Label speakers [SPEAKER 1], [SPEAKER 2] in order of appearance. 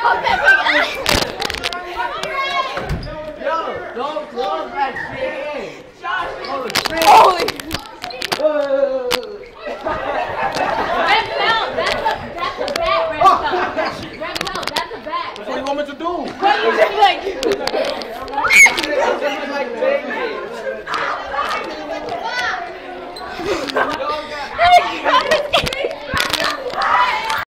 [SPEAKER 1] Yo, don't close that shit. Oh, shit.
[SPEAKER 2] Holy.
[SPEAKER 3] That's a bat, Reptile. Reptile, that's a bat.
[SPEAKER 1] What do you want me to do?
[SPEAKER 2] What do you think?